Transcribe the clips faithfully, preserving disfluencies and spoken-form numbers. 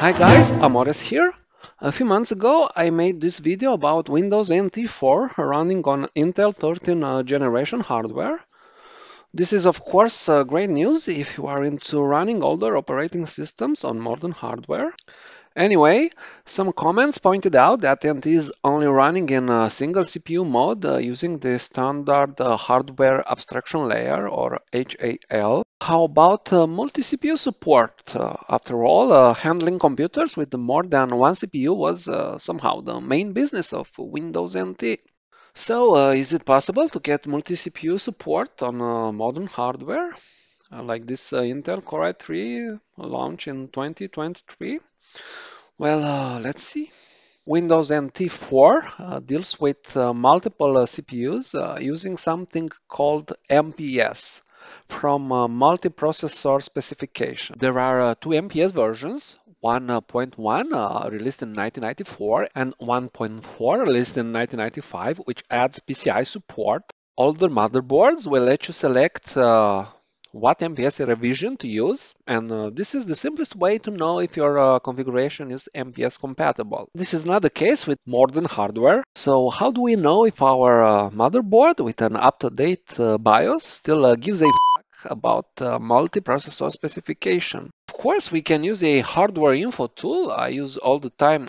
Hi guys, Amores here. A few months ago I made this video about Windows N T four running on Intel thirteenth uh, generation hardware. This is of course uh, great news if you are into running older operating systems on modern hardware. Anyway, some comments pointed out that N T is only running in a single C P U mode uh, using the standard uh, hardware abstraction layer or H A L. How about uh, multi-C P U support? Uh, after all, uh, handling computers with more than one C P U was uh, somehow the main business of Windows N T. So, uh, is it possible to get multi-C P U support on uh, modern hardware? Uh, like this uh, Intel Core i three launch in twenty twenty-three? Well, uh, let's see. Windows N T four uh, deals with uh, multiple uh, C P Us uh, using something called M P S from uh, Multiprocessor Specification. There are uh, two M P S versions, one point one uh, released in nineteen ninety-four and one point four released in nineteen ninety-five, which adds P C I support. Older motherboards will let you select uh, what M P S revision to use, and uh, this is the simplest way to know if your uh, configuration is M P S compatible. This is not the case with modern hardware. So how do we know if our uh, motherboard with an up-to-date uh, BIOS still uh, gives a fuck about uh, multiprocessor specification? Of course, we can use a hardware info tool. I use all the time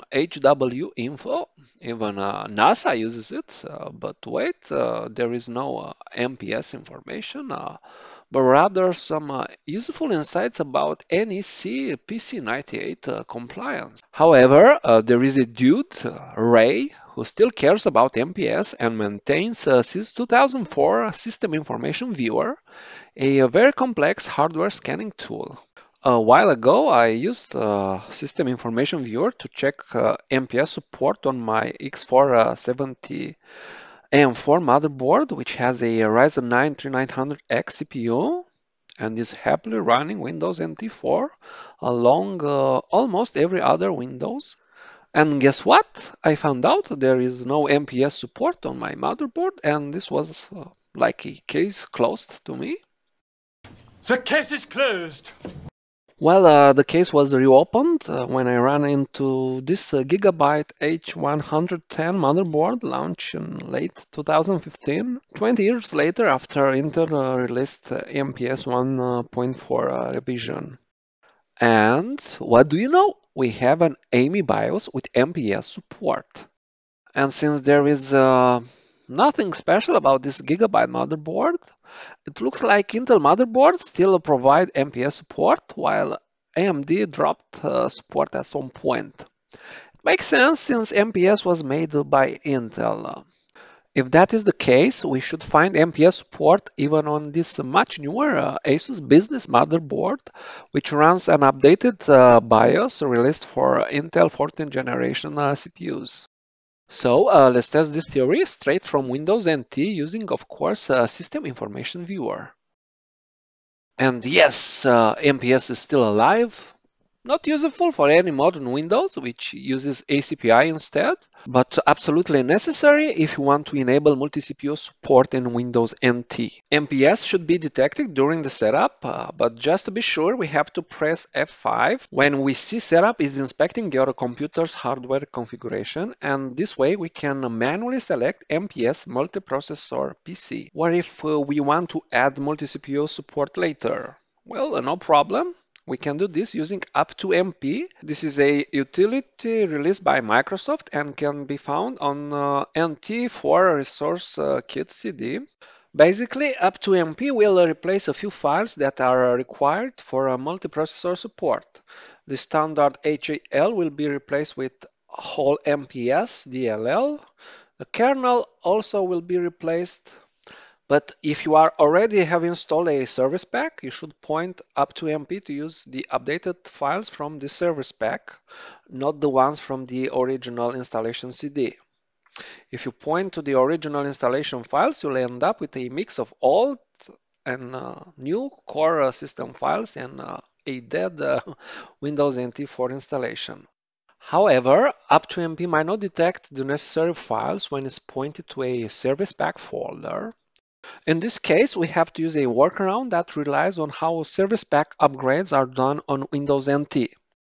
HWInfo. Even uh, NASA uses it. Uh, but wait, uh, there is no uh, M P S information. Uh, but rather some uh, useful insights about N E C P C ninety-eight uh, compliance. However, uh, there is a dude, uh, Ray, who still cares about M P S and maintains uh, since two thousand four System Information Viewer, a, a very complex hardware scanning tool. A while ago, I used uh, System Information Viewer to check uh, M P S support on my X four seventy A M four motherboard, which has a Ryzen nine thirty-nine hundred X C P U and is happily running Windows N T four along uh, almost every other Windows. And guess what? I found out there is no M P S support on my motherboard, and this was uh, like a case closed to me. The case is closed. Well, uh, the case was reopened uh, when I ran into this uh, Gigabyte H one ten motherboard launch in late two thousand fifteen, twenty years later after Intel uh, released uh, M P S one point four uh, revision. And what do you know? We have an A M I BIOS with M P S support. And since there is uh, nothing special about this Gigabyte motherboard, it looks like Intel motherboards still provide M P S support, while A M D dropped uh, support at some point. It makes sense since M P S was made by Intel. If that is the case, we should find M P S support even on this much newer uh, ASUS business motherboard, which runs an updated uh, BIOS released for Intel fourteenth generation uh, C P Us. So uh, let's test this theory straight from Windows N T using, of course, uh, System Information Viewer. And yes, uh, M P S is still alive. Not useful for any modern Windows, which uses A C P I instead, but absolutely necessary if you want to enable multi-C P U support in Windows N T. M P S should be detected during the setup, uh, but just to be sure, we have to press F five when we see setup is inspecting your computer's hardware configuration, and this way we can manually select M P S multiprocessor P C. What if uh, we want to add multi-C P U support later? Well, uh, no problem. We can do this using up to M P. This is a utility released by Microsoft and can be found on uh, N T four Resource uh, Kit C D. Basically, up to M P will uh, replace a few files that are required for uh, multiprocessor support. The standard H A L will be replaced with whole M P S D L L. The kernel also will be replaced. But if you are already have installed a service pack, you should point up to M P to use the updated files from the service pack, not the ones from the original installation C D. If you point to the original installation files, you'll end up with a mix of old and uh, new core uh, system files and uh, a dead uh, Windows N T four installation. However, up to M P might not detect the necessary files when it's pointed to a service pack folder. In this case, we have to use a workaround that relies on how service pack upgrades are done on Windows N T.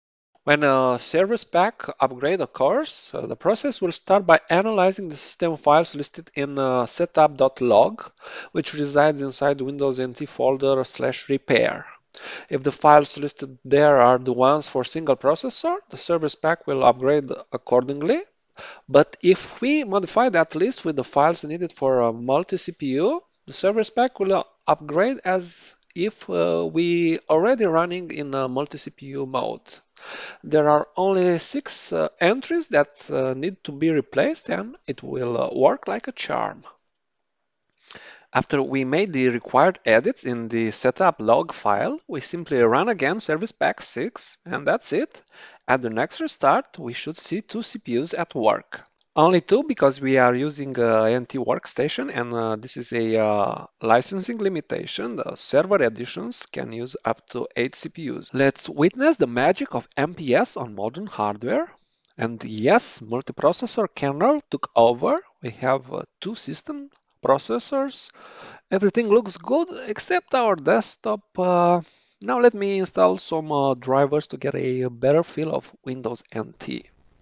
When a service pack upgrade occurs, uh, the process will start by analyzing the system files listed in uh, setup.log, which resides inside the Windows N T folder slash repair. If the files listed there are the ones for single processor, the service pack will upgrade accordingly. But if we modify that list with the files needed for a multi-C P U, the service pack will upgrade as if uh, we already running in a multi-C P U mode. There are only six uh, entries that uh, need to be replaced and it will uh, work like a charm. After we made the required edits in the setup log file, we simply run again service pack six and that's it. At the next restart, we should see two C P Us at work. Only two because we are using uh, N T workstation and uh, this is a uh, licensing limitation. The server editions can use up to eight C P Us. Let's witness the magic of M P S on modern hardware. And yes, multiprocessor kernel took over. We have uh, two system processors. Everything looks good except our desktop. Uh, now let me install some uh, drivers to get a better feel of Windows N T.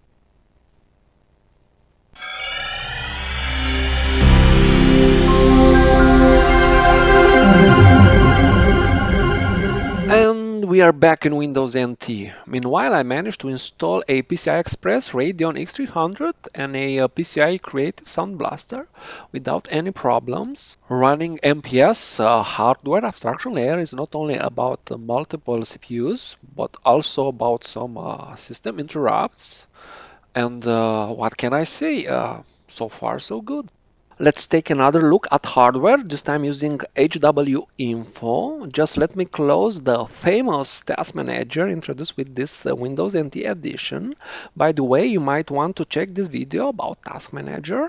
And we are back in Windows N T. Meanwhile, I managed to install a P C I Express Radeon X three hundred and a P C I Creative Sound Blaster without any problems. Running M P S uh, hardware abstraction layer is not only about uh, multiple C P Us, but also about some uh, system interrupts. And uh, what can I say? Uh, so far, so good. Let's take another look at hardware, this time using HWInfo. Just let me close the famous Task Manager introduced with this uh, Windows N T edition. By the way, you might want to check this video about Task Manager.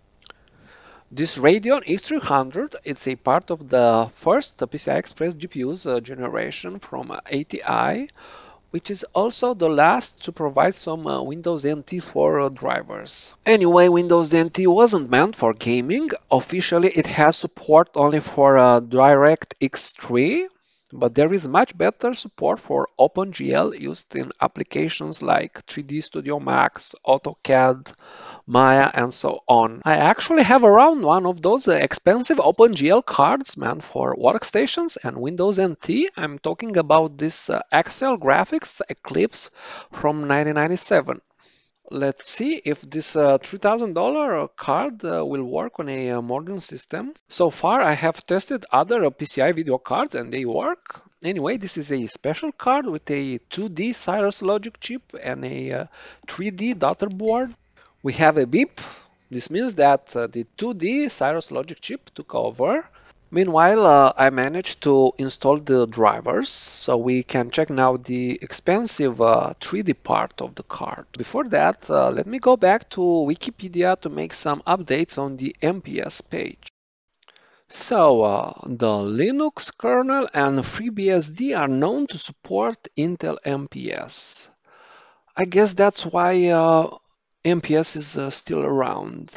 This Radeon X three hundred, it's a part of the first P C I Express G P Us uh, generation from uh, A T I, which is also the last to provide some uh, Windows N T four uh, drivers. Anyway, Windows N T wasn't meant for gaming. Officially, it has support only for uh, DirectX three, but there is much better support for OpenGL used in applications like three D Studio Max, AutoCAD, Maya, and so on. I actually have around one of those uh, expensive OpenGL cards meant for workstations and Windows N T. I'm talking about this uh, Excel Graphics Eclipse from nineteen ninety-seven. Let's see if this uh, three thousand dollar card uh, will work on a uh, modern system. So far, I have tested other uh, P C I video cards and they work. Anyway, this is a special card with a two D Cirrus Logic chip and a uh, three D daughter board. We have a beep. This means that uh, the two D Cirrus Logic chip took over. Meanwhile, uh, I managed to install the drivers, so we can check now the expensive uh, three D part of the card. Before that, uh, let me go back to Wikipedia to make some updates on the M P S page. So, uh, the Linux kernel and FreeBSD are known to support Intel M P S. I guess that's why uh, M P S is uh, still around.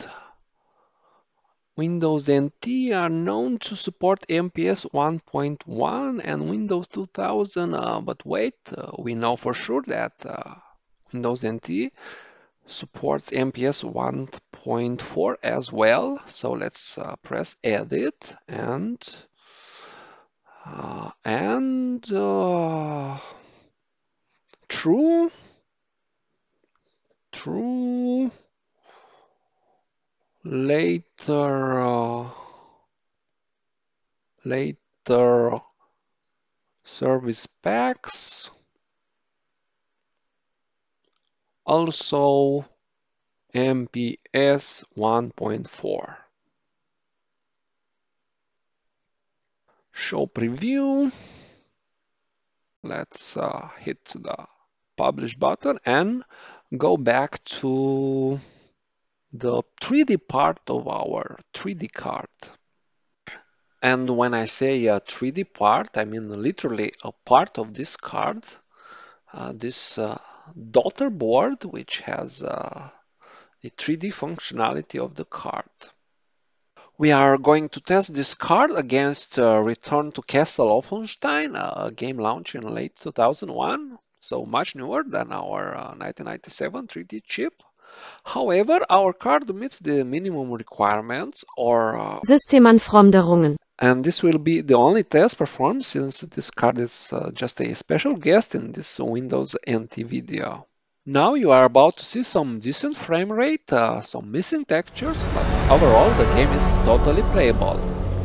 Windows N T are known to support M P S one point one and Windows two thousand, uh, but wait, uh, we know for sure that uh, Windows N T supports M P S one point four as well. So let's uh, press Edit and uh, and uh, true, true. Later, uh, later service packs. Also M P S one point four. Show preview. Let's uh, hit the publish button and go back to the three D part of our three D card. And when I say a three D part, I mean literally a part of this card, uh, this uh, daughter board, which has uh, the three D functionality of the card. We are going to test this card against uh, Return to Castle Wolfenstein, a game launched in late two thousand one. so much newer than our uh, nineteen ninety-seven three D chip. However, our card meets the minimum requirements, or uh, Systemanforderungen. and this will be the only test performed since this card is uh, just a special guest in this Windows N T video. Now you are about to see some decent frame rate, uh, some missing textures, but overall the game is totally playable.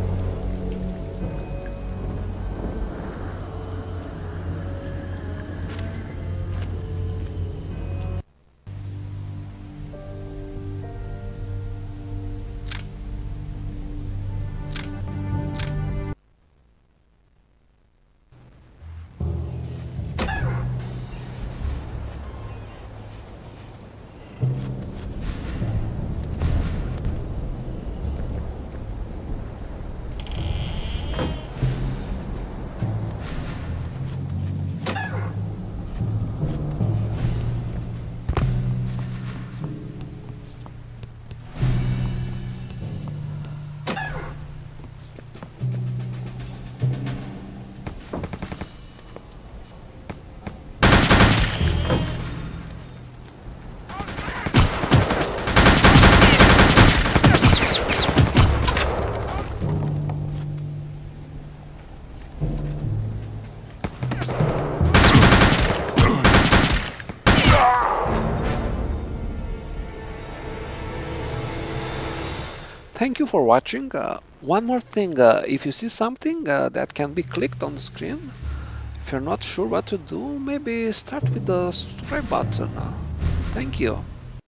Thank you for watching. Uh, one more thing, uh, if you see something uh, that can be clicked on the screen, if you're not sure what to do, maybe start with the subscribe button. Uh, thank you.